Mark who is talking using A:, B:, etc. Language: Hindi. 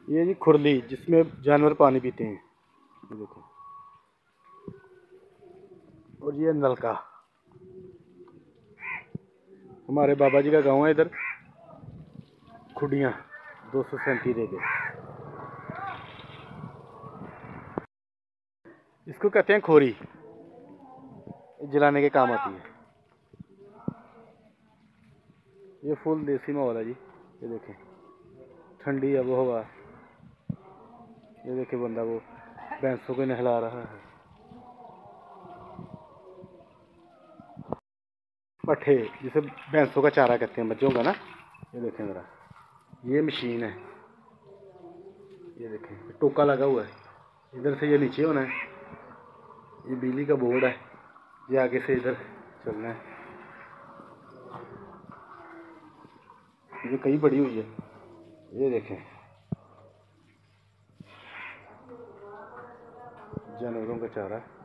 A: ये जी खुरली जिसमें जानवर पानी पीते हैं, ये देखो। और ये नलका, हमारे बाबा जी का गांव है इधर खुडियाँ 237 रेगे। इसको कहते हैं खोरी, जलाने के काम आती है। ये फुल देसी माहौल है जी, ये देखें ठंडी आबोहवा। ये देखें बंदा वो भैंसों को नहला रहा है। पट्ठे जिसे भैंसों का चारा कहते हैं, बच्चों का ना। ये देखें ज़रा, ये मशीन है, ये देखें टोका लगा हुआ है, इधर से ये नीचे होना है। ये बिजली का बोर्ड है, ये आगे से इधर चलना है। ये कई बड़ी हुई है, ये देखें जानवरों का चारा है।